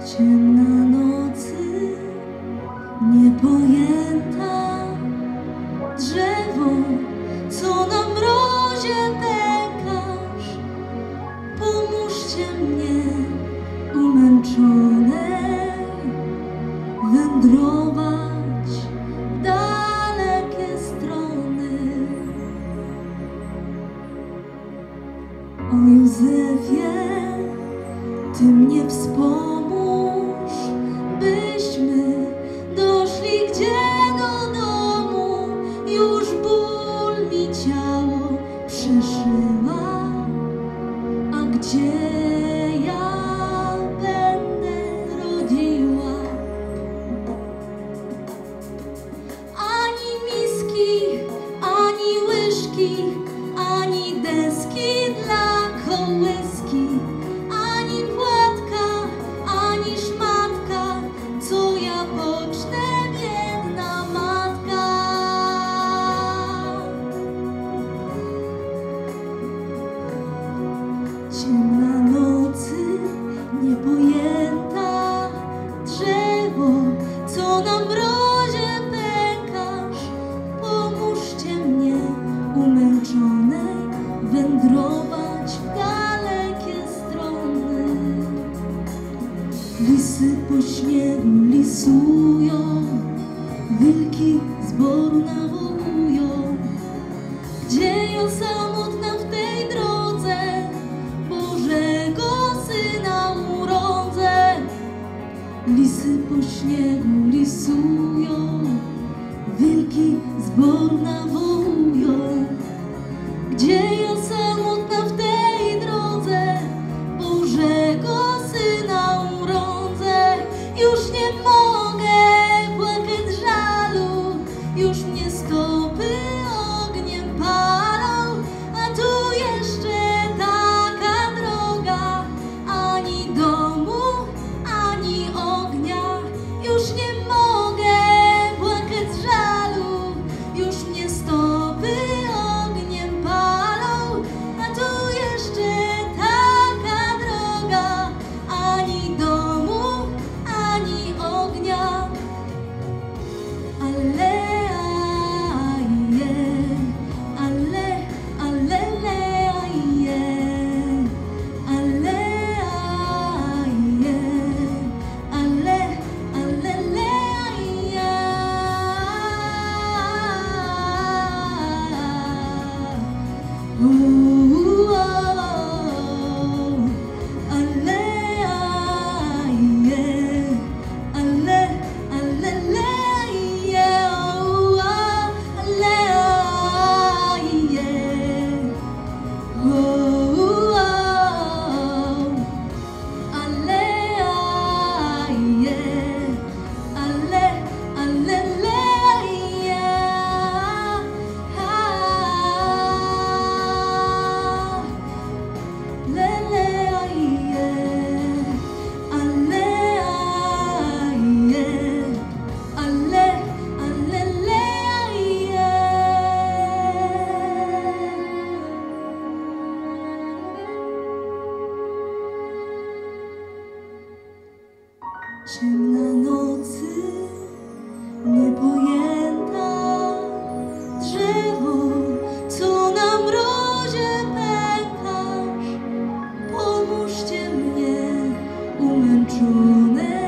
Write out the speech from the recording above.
Ciemna nocy, niepojęta, drzewo, co na mrozie pękasz. Pomóżcie mnie, umęczonej, wędrować w dalekie strony. O Józefie, Ty mnie wspomóż, byśmy doszli gdzie do domu. Już ból mi ciało przeszyła, a gdzie ja będę rodziła? Ani miski, ani łyżki, ani deski dla kołyski, ani płatka, ani szmatka, co ja pocznę, biedna matka. Ciemna nocy, niepojęta, drzewo, co na mrozie pękasz. Pomóżcie mnie, umęczonej, wędrować w dalekie strony. Lisy po śniegu lisują, wilki z boru nawołują. Gdzie ja samotna w tej drodze Bożego Syna urodzę? Lisy po śniegu lisują, wilki z boru nawołują. Gdzie ja samotna w tej drodze Bożego Syna urodzę? Już nie mogę płakać żalu, już mnie stopy ogniem palą, a tu jeszcze taka droga, ani domu, ani ognia. Już nie mogę płakać żalu, już mnie stopy ogniem palą, a tu jeszcze taka droga, ani domu, ani ognia. Ale ciemna nocy, niepojęta, drzewo, co na mrozie pękasz. Pomóżcie mnie, umęczone,